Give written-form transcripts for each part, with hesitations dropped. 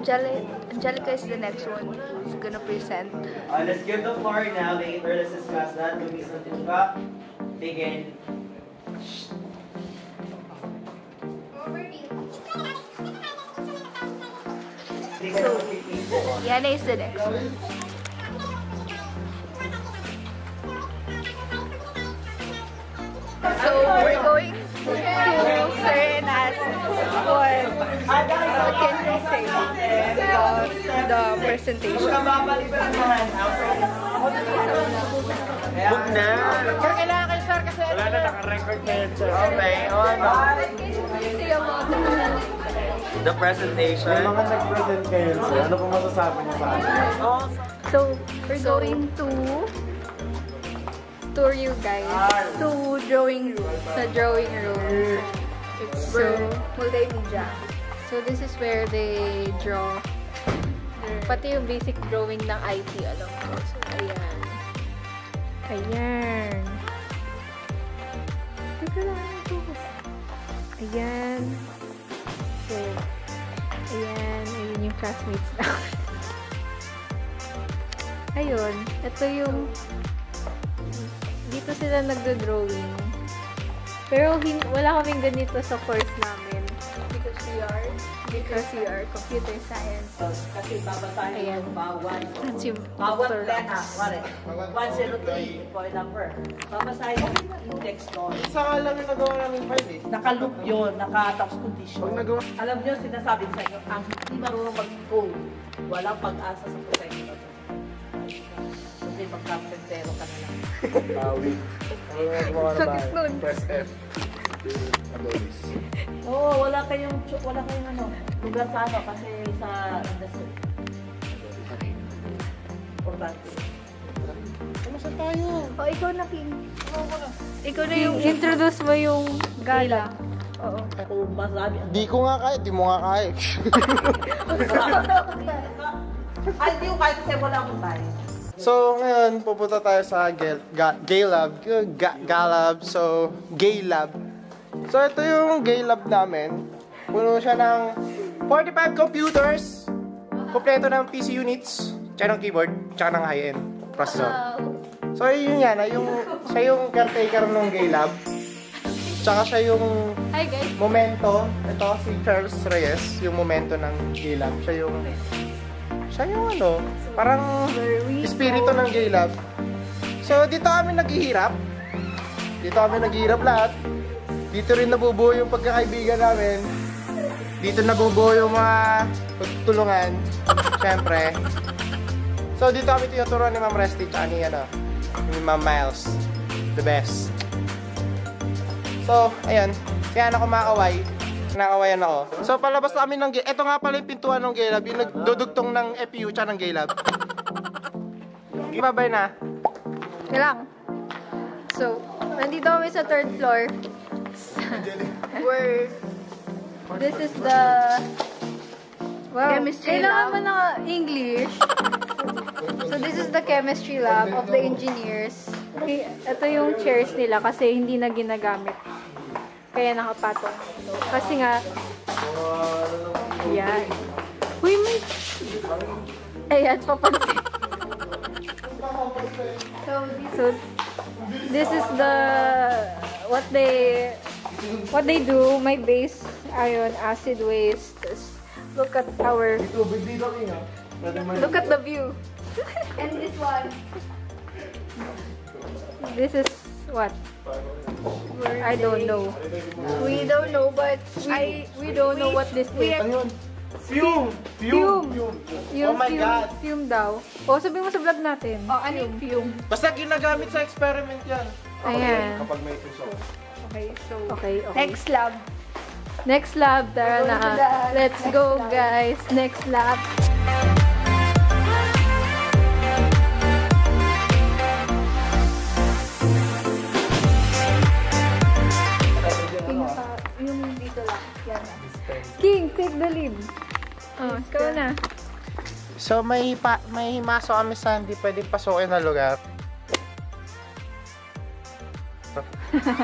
Angelica is the next one who's gonna present. Let's give the floor now. Later, let's discuss that. Luis Ontuca, begin. So, Yannah is the next one. So, we're going to Sir and ask what can you say about the presentation. Book na! Kailangan kayo, sir, kasi wala na, naka-record na yun, sir. Okay, ano? The presentation. Yung mga nag-present kayo, sir, ano pong masasabi niyo sa akin? So, we're going to tour you guys to drawing room. Sa drawing room. It's multimedia. So, this is where they draw. Pati yung basic drawing ng IT, alam ko. So, ayan. Ayan. Teka lang ito. Ayan. So, ayan. Ayun yung classmates namin. Ayun. Ito yung dito sila nagdo-drawing. Pero wala kaming ganito sa course namin. Because we are computer science. kasi babasahin yung bawal. That's yung Bawal Dr. letter. Ramos. 103 point number. Babasahin yung index doon. Isa ka lang yung nagawa namin file eh. Naka-loop yun, naka-tapos condition. Pag nagawa... Alam nyo, sinasabi sa inyo, ang hindi marunong mag-code, walang pag-asa sa professional. Kasi magkapentero ka na lang. Bawi. Ano nga gumawa na Sakit ba? nun. Press F. Adonis. Oo, wala kayong ano, lugar sa ano, kasi sa industry. Importante. Kamusta tayo? Oh, ikaw na, King. Ikaw na yung introduce mo yung gala. Oo. Kung masabi, Di ko nga kaya, di mo nga kaya. ay, hindi ko kahit kasi wala akong tayo. So, ngayon, pupunta tayo sa gay lab. So, gay lab. So, ito yung gay lab namin. Puno siya ng 45 computers. Kompleto ng PC units. Tsaka ng keyboard. Tsaka ng high-end processor. So, yun yan. Siya yung caretaker ng gay lab. Tsaka siya yung Hi, guys. momento. Ito si Charles Reyes. Yung momento ng gay lab. Siya yung ano, parang espiritu ng gay lab. So, dito kami naghihirap. Dito kami naghihirap lahat. Dito rin nabubuo yung pagkakaibigan namin. Dito nabubuo yung mga pagtulungan. Siyempre. So, dito kami tinuturuan ni Ma'am Resty at ni Ma'am Miles. The best. So, ayun. Kaya ako makakaway. Kinakawayan ako. So, palabas namin ng gay. Ito nga pala yung pintuan ng gay lab. Yung nagdudugtong ng FEU tsaka ng gay lab. Ibabay na. Lang. So, nandito kami sa third floor. Where this is the chemistry lab. Kailangan mo na English. So, this is the chemistry lab of the engineers. Okay, ito yung chairs nila kasi hindi na ginagamit. Kaya nakapatong. Kasi nga, yan. Uy, may... Ayan, papansin. So, this is the... What they do, my base, ion, acid waste. Look at our... Look at the view. And this one. This is what? I don't know. We don't know, but we don't know what this is. Fume! Yung Oh my God! Fume daw. O, sabihin mo sa vlog natin. Oh, ano yung fume? Basta ginagamit sa experiment yan. Ayan. Kapag may tusok. Okay, so... Okay. Next lab. Next lab, tara na. Let's go, guys. Next lab. Yung dito lang. Yan. King, take the lead. Oh, ikaw na. So may masok kami sa hindi pwedeng pasukin na lugar.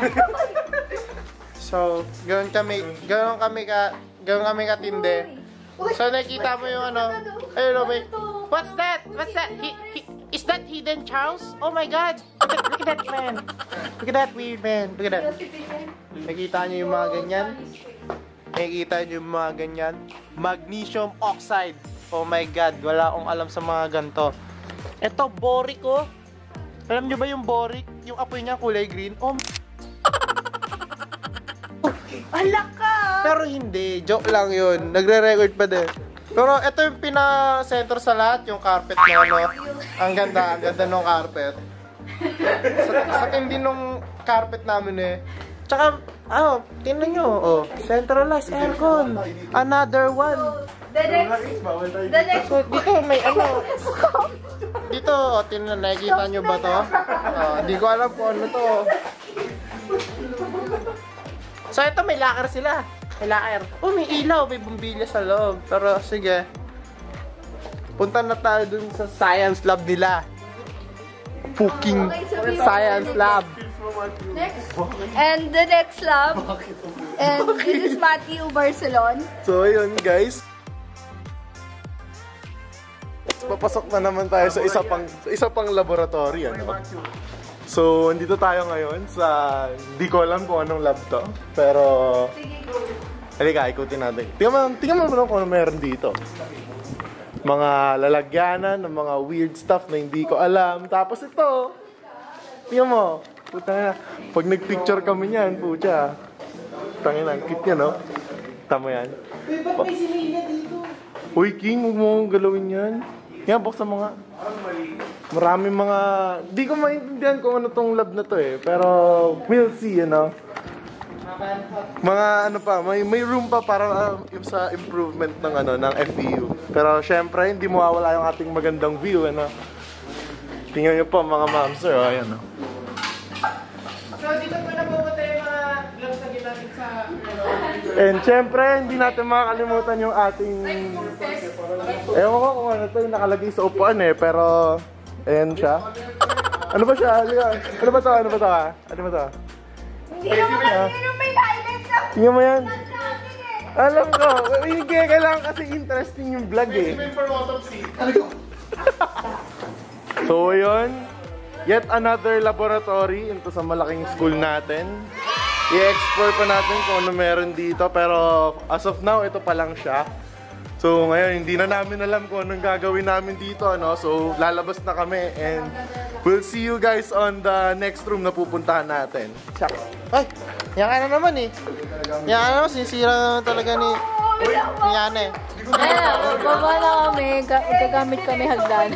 So, ganoon kami katindi. So nakita mo yung ano. Ayun, may. What's that? What's that? Is that Hidden Charles? Oh my God! Look at that man. Look at that weird man. Look at that. Nakita niyo yung mga ganyan? Nakikita niyo yung mga ganyan? Magnesium oxide. Oh my God, wala akong alam sa mga ganito. Ito, boric oh. Alam niyo ba yung boric? Yung apoy niya kulay green? Oh, Alak ka! pero hindi. Joke lang yun. Nagre-record pa din. Pero ito yung pina-center sa lahat, yung carpet na ano. Ang ganda nung carpet. Sa tindi nung carpet namin eh. Tsaka, tingnan nyo, centralized aircon. Another one. The next So, dito may ano. Dito, tingnan, nakikita nyo ba to? Hindi ko alam kung ano to. So, ito may locker sila. May locker. Oh, may ilaw, may bumbilya sa loob. Pero, sige. Punta na tayo dun sa science lab nila. Fucking science lab. next. And the next lab. And this is Matthew Barcelon. So, ayun guys. Papasok na naman tayo sa isa pang laboratory, ano? So, andito tayo ngayon sa, hindi ko alam kung anong lab to, pero halika, ikutin natin. Tingnan mo kung ano meron dito. Mga lalagyanan ng mga weird stuff na hindi ko alam. Tapos ito, tingnan mo, puta, pag nagpicture kami niyan, pucha. Tangin ang cute yan, no? Tama yan. Ba't may sinilya dito? Uy, King, huwag mo galawin yan. Yan, buksan mo nga. Maraming mga... Di ko maintindihan kung ano tong lab na to eh. Pero, we'll see, you know. Mga ano pa, may room pa para sa improvement ng ano ng FEU. Pero syempre, hindi mawawala yung ating magandang view, ano. Tingnan niyo po mga ma'am, sir, ayan, no. So, dito po napupunta yung mga gloves na ginamit sa... And syempre, hindi natin makakalimutan yung ating... Ewan ko kung ano to yung nakalagay sa upuan eh, pero... Ayan siya. Ano ba siya? Ano ba to? Ano ba to? Ano ba to? Hindi naman may highlights na. Tingnan mo yan. Alam ko. Hindi, kailangan kasi interesting yung vlog eh. So yun. Yet another laboratory into sa malaking school natin. I-explore pa natin kung ano meron dito. Pero as of now, ito pa lang siya. So ngayon, hindi na namin alam kung anong gagawin namin dito, ano? So lalabas na kami and we'll see you guys on the next room na pupuntahan natin. Ay! Yan ka na naman eh. Yan ka naman, sinisira naman talaga ni Yannah eh. Ayan, baba na kami. Gagamit kami hagdan.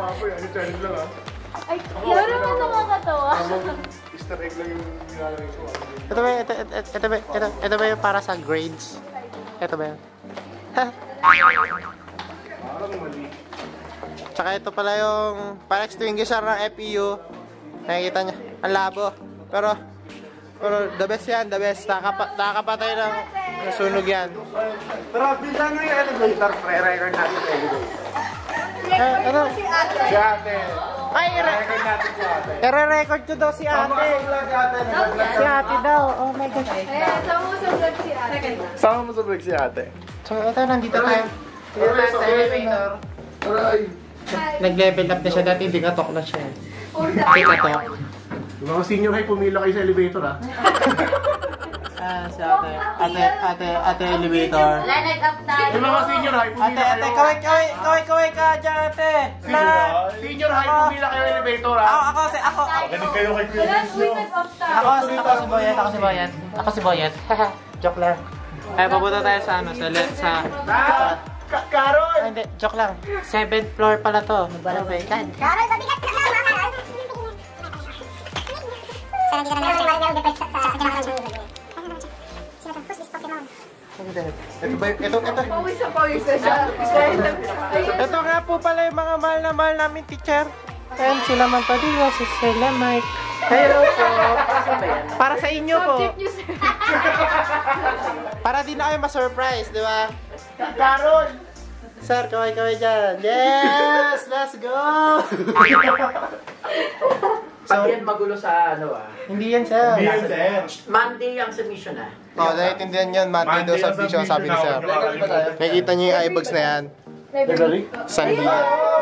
Ay, yun naman nakakatawa. Easter egg lang yung nilalagay ko. Ito ba yung para sa grades? Ito ba yan? Tsaka ito pala yung para extinguisher ng FEU. Nakikita niya, ang labo. Pero the best yan, the best. Nakakapatay ng sunog yan. Pero bilang mo yung elevator, pre-record natin sa elevator. Ano? Si ate. Ay, i-record natin si ate. I-record ko daw si ate. Si ate daw. Oh my gosh. Ayan, sama mo sa vlog si ate. Sama mo sa vlog si ate. So, ito, nandito tayo. Dito tayo sa elevator. Nag-level up na siya dati, hindi katok na siya. Hindi katok. Yung mga senior high, pumila kayo sa elevator, ha? Si ate elevator. Line-up tayo. Yung mga senior high, pumila kayo. Kaway ka dyan, ate. Senior high, pumila kayo elevator, ha? Ako. Ganun kayo kay Kuya Last week nag-off tayo. Ako si Boyet. Joke lang. Ay, papunta tayo sa ano, sa... Carol! Hindi, joke lang. 7th floor pala to. Barrameda. Karol, mabigat ka lang, mama. Sana hindi ka na naman sa kinakaroon ng video. Who's this Pokemon? Ito. Pawis na siya. Ito nga po pala yung mga mahal namin teacher. And sila man Padilla, si Sela Mike. Hello po. Para sa inyo po. Para din na kayo ma-surprise, di ba? Carol! Sir, kaway dyan. Yes! Let's go! Pag yan magulo sa ano Hindi yan, sir. Monday ang submission Oh, naiintindihan yun. Monday daw submission, sabi ni sir. Nakikita niyo yung iBooks na yan. Sunday yan.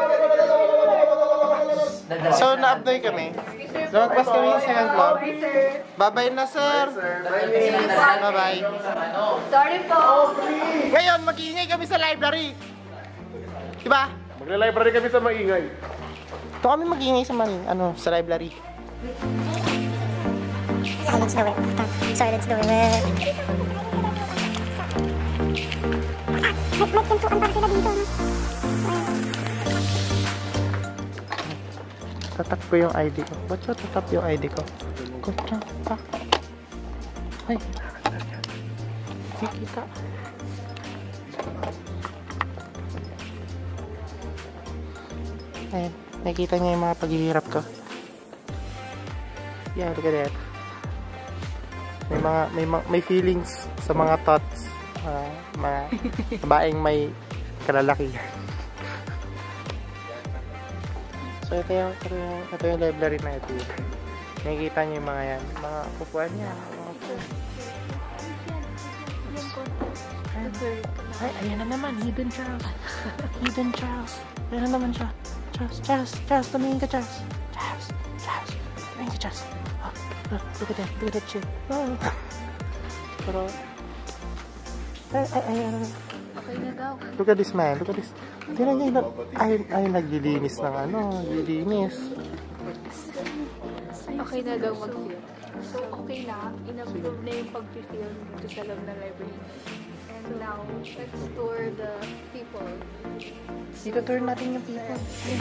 So, na-apply kami. Lumagpas kami yung second floor. Bye-bye na, sir. Bye-bye. Sorry po. Ngayon, mag-iingay kami sa library. Diba? Magla-library kami sa maingay. Ito kami mag-iingay sa library. Silence the way. Silence the way. May pintuan para sila dito, no? Tatap ko yung ID ko. Ba't siya tatap yung ID ko? Kutya pa. Ay. Hindi kita. Ayun. Nakikita niya yung mga paghihirap ko. Yeah, look at that. May feelings sa mga thoughts. Mga babaeng may kalalakihan. So ito yung library na ito. Nakikita niyo yung mga yan. Mga kupuan niya. Ay, ayan na naman. Hidden Charles. Hidden Charles. Ayan na naman siya. Charles. Tumingin ka, Charles. Charles. Tumingin ka, Charles. Oh, look at that shit. Oh. Pero, ay. Okay na daw. Look at this man. Look at this. Tingnan niya, ay naglilinis ng naglilinis. Okay na daw mag-film. So, okay na. In-approve na yung pag-film dito sa loob ng library. And now, let's tour the people. Dito tour natin yung people.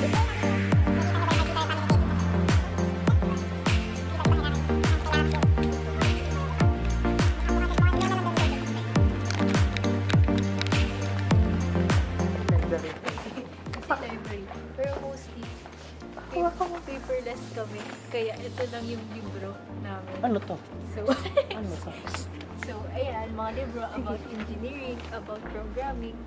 Pero mostly, paperless kami. Kaya ito lang yung libro namin. Ano to? So, ayan, mga libro about engineering, about programming.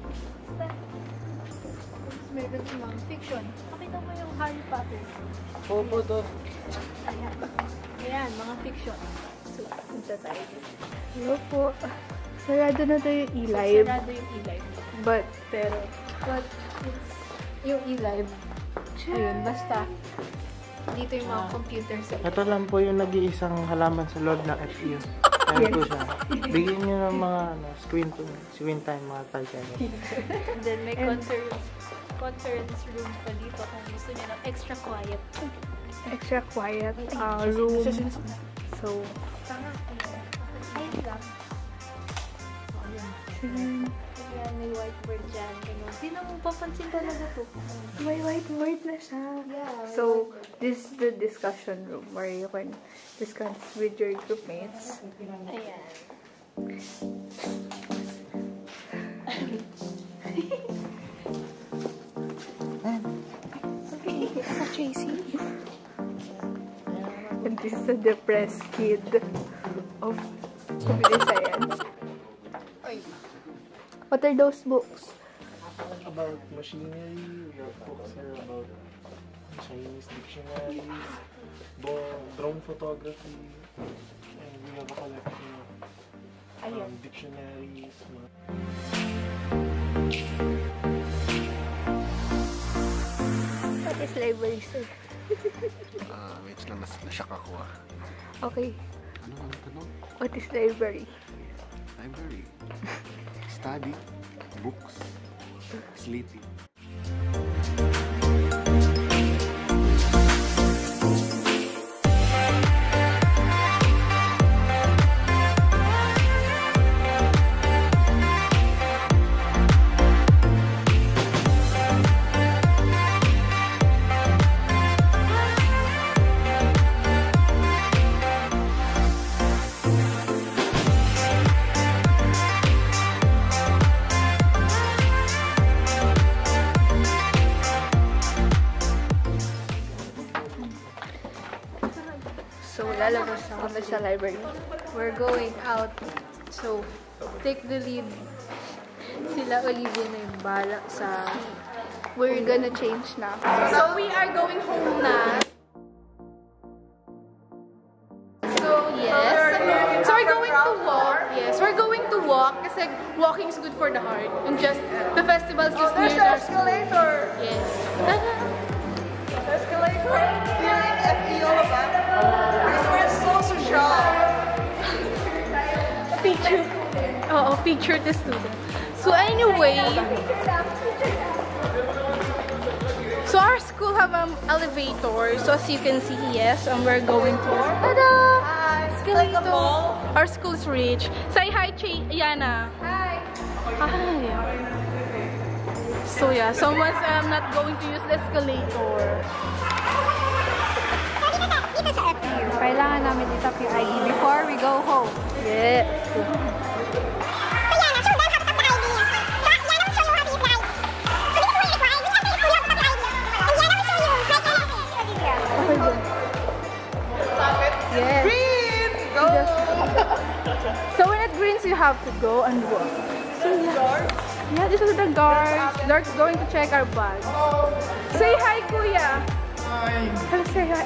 Tapos meron yung mga fiction. Pakita mo yung Harry Potter. Opo to. Ayan, mga fiction. So, punta tayo. Hello po. Sarado na to yung e-live. Sarado yung e-live. But it's yung e-live. Ayun, basta. Dito yung mga computers. Ito lang po yung nag-iisang halaman sa loob ng FEU. Ayan po siya. Bigyan nyo ng mga screen time, mga tal-time. And then may conference room pa dito kung gusto niya ng extra quiet room. So, ayun lang. Ayan, may whiteboard dyan. Hindi na mo papansin talaga to. May whiteboard na siya. Yeah. So, this is the discussion room where you can discuss with your groupmates. Ayan. And this is the depressed kid of computer science. What are those books? About machinery, your books are about Chinese dictionaries, drone photography, and we have a collection of dictionaries. What is library, sir? Wait lang, nasyak ako ah. Okay. Ano tanong? What is library? Library. Study, books, sleeping. So, lalabas na kami sa library. We're going out. So, take the lead. Sila Olivia na yung bala sa... We're gonna change na. So, we are going home na. walking is good for the heart. And just, the festival is just There's near the our school. escalator! Yes. Escalator? Here in FEU Alabang. Because we're so social. Picture. Oo, picture the student. So anyway, so our school have an elevator. So as you can see, yes, and we're going to. Tada! Like a mall. Our school is rich. Say hi, Yannah. Hi! Hi. So yeah, someone's not going to use the escalator. Kailangan namin itap yung ID before we go home. Yes. Yes. Green! Go! So when it greens, you have to go and walk. So yeah, this is the guards. They're going to check our bag. Say hi, Kuya. Hi! Hello, say hi.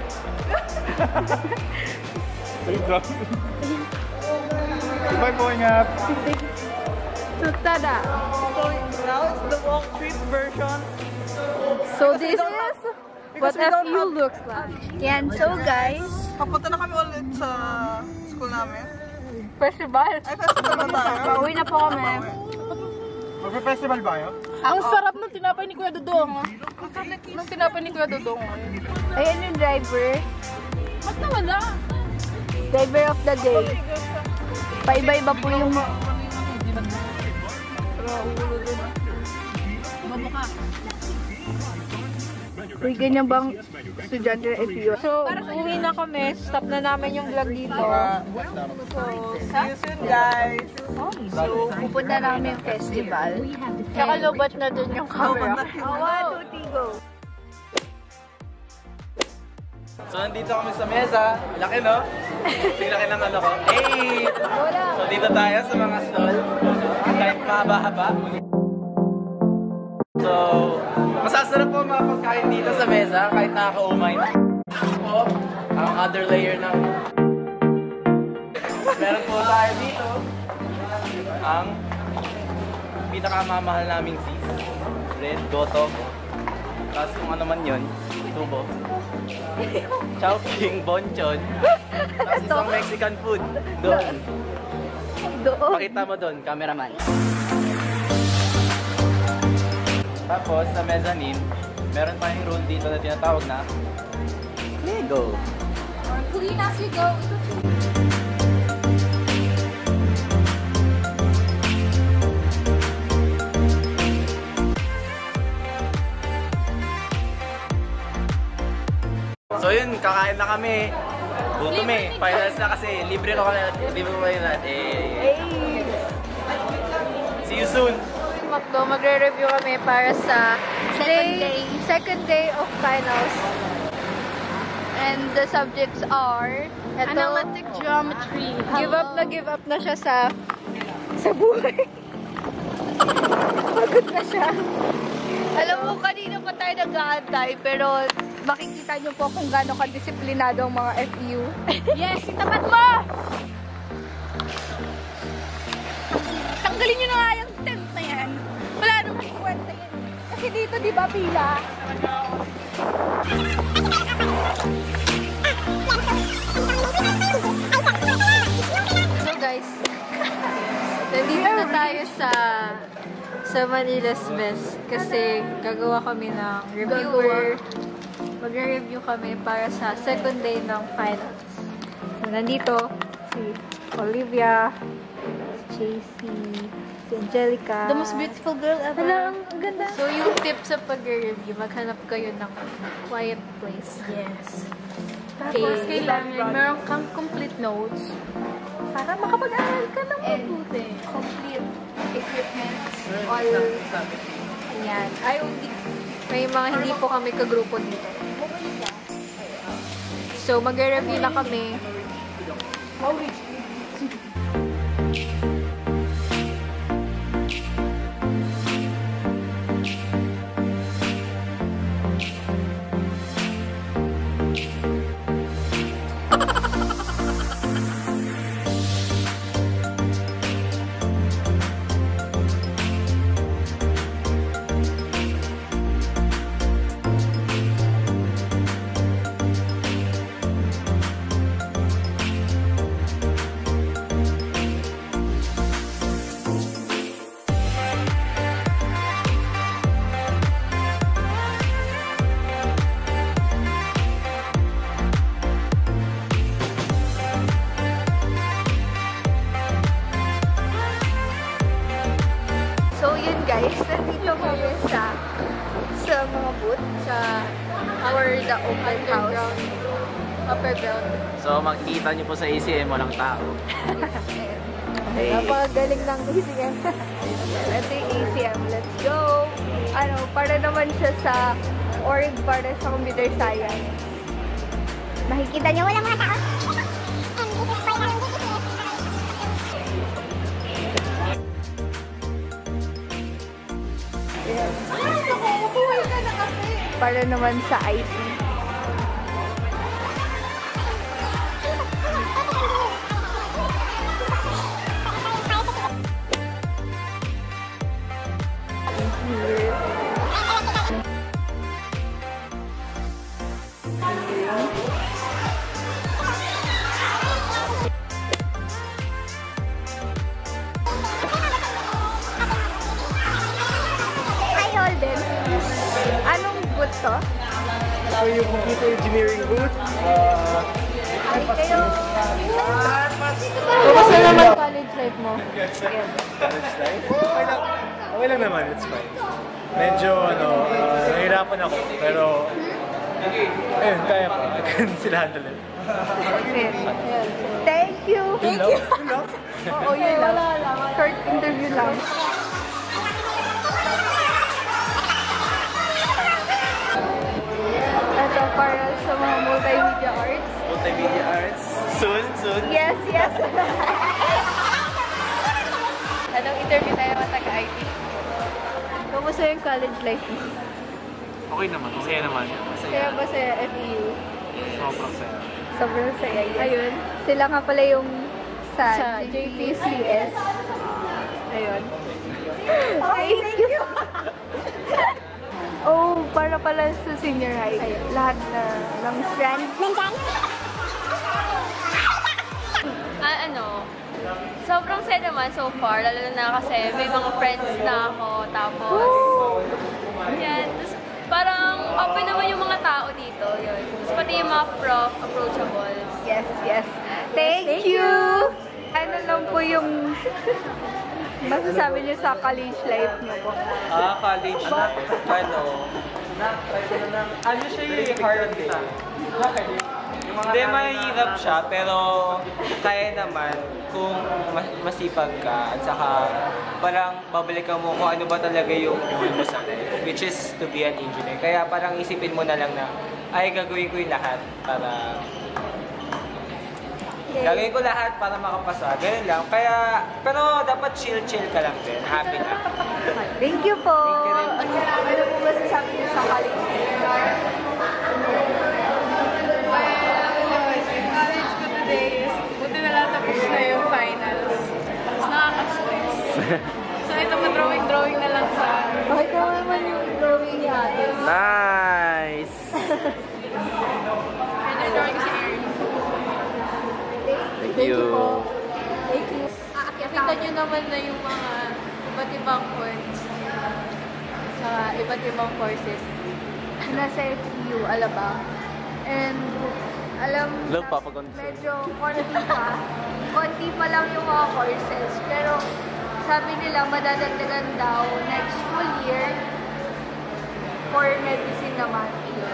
Goodbye po, ingat! So tada. So now it's the walk trip version. So this is what we don't FEU have- looks like. Yan, so guys, Papunta na kami ulit sa school namin. Festival. Ay, festival na tayo. pauwi na po kami. Magpe-festival ba yun? Ang sarap ng tinapay ni Kuya Dudong. Ng tinapay ni Kuya Dudong. Ayan yung driver. Ba't nawala? Driver of the day. Paiba-iba po yung... Babaka. Uy, ganyan bang estudyante ng FEU? So, uwi na kami. Stop na namin yung vlog dito. See you soon, guys. So, pupunta namin yung festival. Tsaka lobat na dun yung camera. One, two, three, go! So, nandito kami sa mesa. Laki, no? Laki ng ano ko. Hey! So, dito tayo sa mga stall. Kahit mahaba-haba. So, masasarap po mga pagkain dito sa mesa kahit nakaka-umay. Po, ang other layer ng... Meron po tayo dito ang pinakamamahal naming sis. Red, goto. Tapos kung ano man yun, tubo. Chowking, bonchon. Tapos isang Mexican food. Doon. Pakita mo doon, cameraman. Tapos sa mezzanine, meron tayong room dito na tinatawag na Lego. Clean as you go. So yun, kakain na kami. Gutom eh. Finals na kasi. Libre ko kami lahat. See you soon. Magre-review kami para sa second day of finals. And the subjects are Analytic geometry. give up na siya sa buhay. Pagod na siya. Alam mo, kanina pa tayo nag-aantay, pero makikita nyo po kung gaano kadisiplinado ang mga FEU. Yes, itapat mo! Tanggalin nyo na nga yung tent na yan. Wala naman kwenta yan. Kasi dito, di ba, pila? So guys, nandito na tayo sa Manila's Best kasi gagawa kami ng reviewer. Magre-review kami para sa second day ng finals. So, nandito si Olivia, si JC, si Angelica. The most beautiful girl ever. Hala, ang ganda. So, yung tip sa pag-review, maghanap kayo ng quiet place. Yes. Okay. Tapos kailangan meron kang complete notes para makapag-aral ka ng mabuti. Complete equipment. All. Ayan. May mga hindi po kami kagrupo dito. So, mag-review na kami. kami sa mga booth sa our the open house. Upper ground. So makikita niyo po sa ACM walang tao. Hey. Napakagaling ng ACM. Ito yung ACM. Let's go! Ano, para naman siya sa org para sa computer science. Makikita niyo wala mga tao. And this is quite ang para naman sa IT. Anong booth to? So yung computer engineering booth, Kayo, kamusta naman college life mo? college life? Okay lang naman, it's fine. Medyo, nahihirapan ako, pero, ayun, kaya ko. I can still handle it. Thank you! Yun lang? Yun lang? Oo, yun lang. Short interview lang. Ito para sa mga multimedia arts. Multimedia arts. Soon. Yes. Anong interview tayo mga taga-IT? Kamusta yung college life mo? Okay naman, masaya naman. Kaya ba sa FEU? Sobrang saya. Sobrang saya. Ayun. Sila nga pala yung sa JPCS. Ayun. Thank you! Oh, para pala sa senior high. Lahat ng strand. Sobrang saya naman so far, lalo na kasi may mga friends na ako, tapos, yan, tapos parang open naman yung mga tao dito, yun. Tapos pati yung mga prof, approachable. Yes. Thank you! Ano lang po yung masasabi niyo sa college life niyo po? College na, ano siya yung hard day? Hindi, mahirap siya, pero kaya naman kung masipag ka at saka parang babalikan mo kung ano ba talaga yung goal mo sa life, which is to be an engineer. Kaya parang isipin mo na lang na, ay gagawin ko yung lahat para makapasa. Ganun lang. Kaya, pero dapat chill ka lang din. Happy na. Thank you po! Thank you rin. Ano po ba sasabi niyo sa college life? Buti na lang tapos na yung finals. Tapos nakaka-stress. So ito drawing na lang sa... Okay ka naman yung drawing ni ate. Nice! And yung drawing si Erin. Thank you. Thank you. Kita nyo naman na yung mga iba't ibang course sa iba't ibang courses. Nasa FEU Alabang. And alam Love, na Papa Gonzo. medyo konti pa lang yung mga courses. Pero sabi nila madadagdagan daw next school year for medicine naman.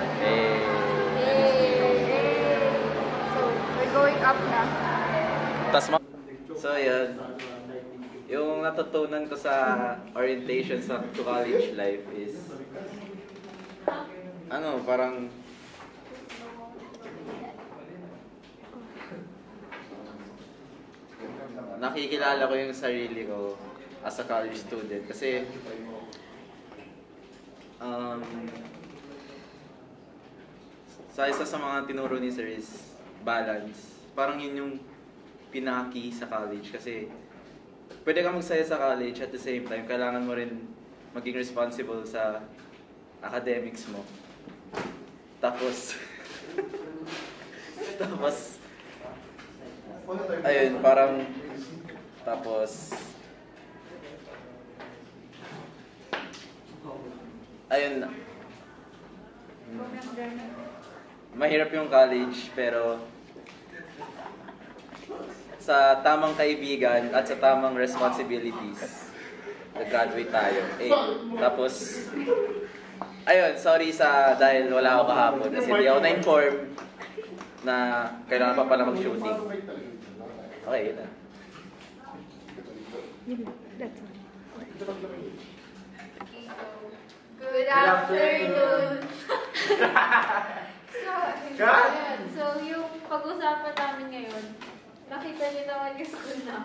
So, we're going up na. So, yan. Yung natutunan ko sa orientation sa to college life is parang nakikilala ko yung sarili ko as a college student kasi sa isa sa mga tinuro ni Sir is balance. Parang yun yung pinaka-key sa college kasi pwede kang magsaya sa college at the same time kailangan mo rin maging responsible sa academics mo. Tapos ayun, parang ayun, mahirap yung college pero sa tamang kaibigan at sa tamang responsibilities nag-graduate tayo. Tapos, ayun, sorry dahil wala ako kahapon kasi hindi ako na-inform na kailangan pa pala mag-shooting. Okay, yun na. Good afternoon! So, yung pag-usapan namin ngayon, nakita niyo naman yung school na.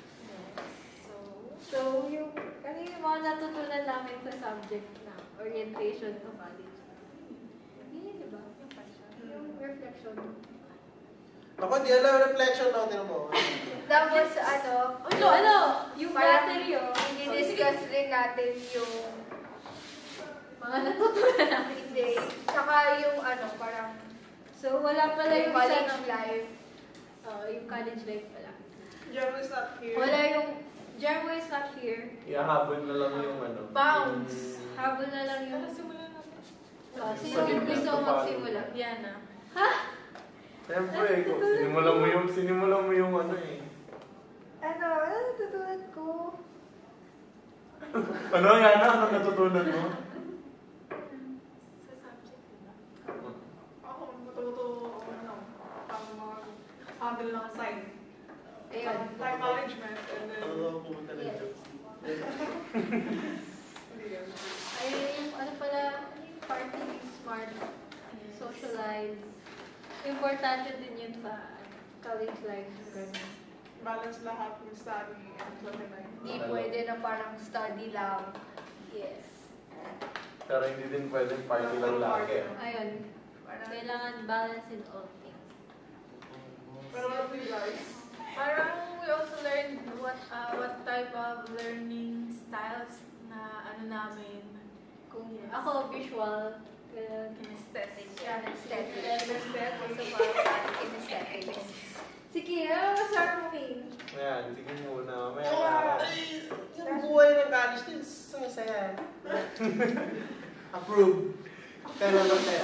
So, yung mga natutunan namin sa subject na orientation to college. Yun, di ba? Yung reflection. Ako, di alam reflection natin mo. Tapos, yung battery, i-discuss rin natin yung mga natutunan namin. Hindi. Tsaka yung parang, so wala pala yung college life. Yung college life pala. Jemu is not here. Wala yung, Jemu is not here. Ihahabol na lang yung Bounce. Habol na lang yung, sino yung gusto magsimula? Yannah. Ha? Siyempre, sinimulan mo yung Ano natutunan ko? Ano, Yannah? Ano natutunan mo? Sa subject na. Ako, matuto ang mga handle ng assign. Ayun. Time management and then... Yes. Ayun yung pala, party, smart, socialize. Importante din yun sa college life. Balance lahat ng study and life. Hindi pwede na parang study lang. Yes. Pero hindi din pwedeng party lang lagi. Ayun. Kailangan balance in all things. Pero what do you guys? Parang we also learned what type of learning styles na namin. Kung ako visual, kinesthetics. Yeah, aesthetics. Also parang kinesthetics. Sige, masarap mo King. Ayan, sige muna. Yung buhay ng college din, sumisaya. Approve. Pero lang tayo.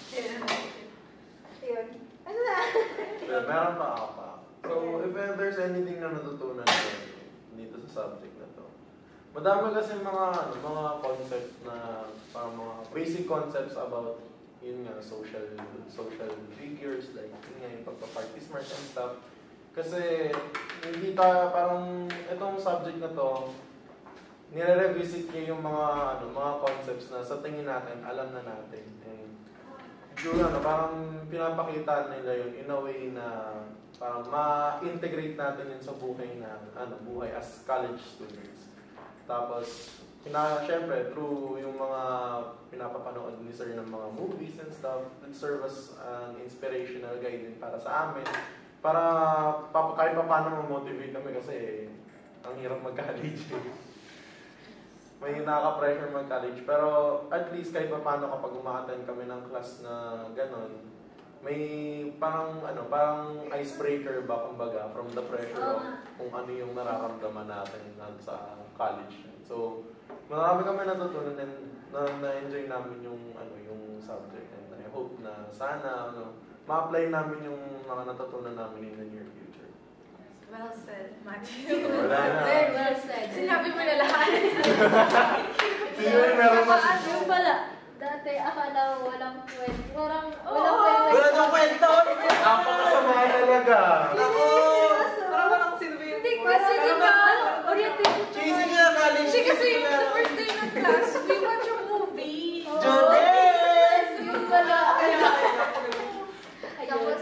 Ayun. Ano na? Meron pa ako pa. So, if there's anything na natutunan ko dito sa subject na to, madami kasi mga concept na, parang mga basic concepts about, yun nga, social figures, like, yun nga, yung pagpa-party smart and stuff. Kasi, hindi tayo, parang, itong subject na to, nire-revisit niya yung mga concepts na sa tingin natin, alam na natin. And, yun, parang pinapakita nila yun in a way na parang ma-integrate natin yun sa buhay na, buhay as college students. Tapos, syempre, through yung mga pinapapanood ni Sir ng mga movies and stuff, it serve as an inspirational guide din para sa amin. Para kahit pa paano ma-motivate kami kasi ang hirap mag-college. May nakaka-pressure mag-college. Pero at least kahit pa paano kapag uma-attend kami ng class na ganon, may parang icebreaker ba kumbaga from the pressure of kung ano yung nararamdaman natin sa college. So, marami kami natutunan and na-enjoy namin yung subject, and I hope na sana ma-apply namin yung mga natutunan namin in the near future. Well said, Matthew. Wala na. Very well said. Sinabi mo na lahat. Sino yung meron mas... Yung pala, dati akala walang kwento. Walang Wala nang kwento! Napakasama talaga. Ako! Parang walang sinabi yung... Hindi kasi diba, orientation. Cheesy nga, college. Kasi yung the first day ng class, we watch a movie. Jonel! Yung pala. Tapos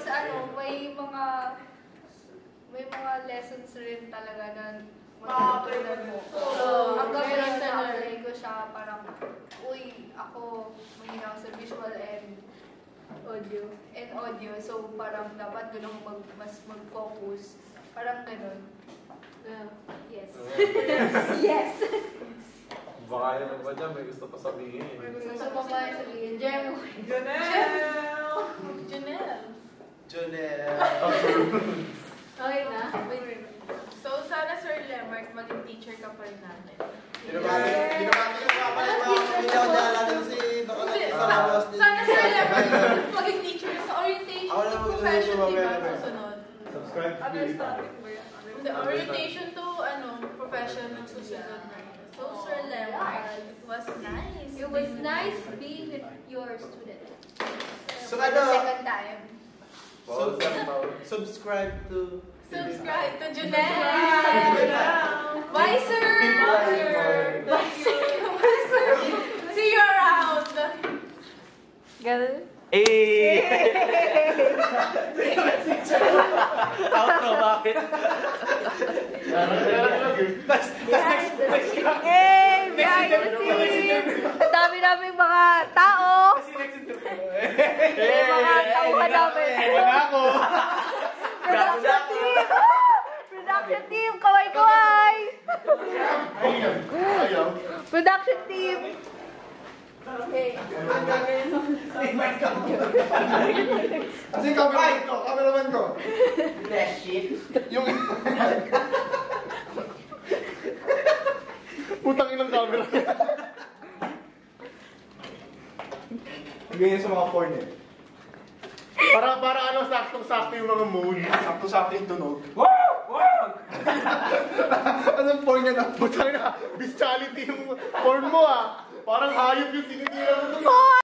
may mga lessons rin talaga na matutunan mo. Hanggang ngayon na-apply ko siya parang, ako mahina ako sa visual and audio. So parang dapat doon ako mas mag-focus. Parang ganun. Yes. Yes. Baka yun ba dyan, may gusto pa sabihin. Gusto pa ba sabihin? Jemu. Jonel! Okay na? So, sana Sir Lemart, maging teacher ka pa rin namin. Binabati ko pa pala yung mga pamilya natin si Sana Sir Lemart, maging teacher sa orientation Ako na to mag-teacher profession, ba, di ba? Bebe? Susunod. Subscribe to Other the topic ba yan? The orientation to, profession ng susunod na yun. So, Those are lemon. It was nice. It was nice being with your student. So, for the second time. Subscribe to Jeanette. Bye, sir. See you around. Ganun. Outro, bakit? Hey! Behind the scenes! Ang dami naming mga tao! May mga tauhan namin. Production team! Production team! Kaway-kaway! Production team! Okay. Kasi cameraman ko. Yung... Putang ilang camera. Ganyan sa mga porn eh. Para ano, saktong-sakto yung mga mood. Saktong-sakto yung tunog. Anong porn yan? Putang na, bestiality yung porn mo ah. Parang hayop yung tinitira mo.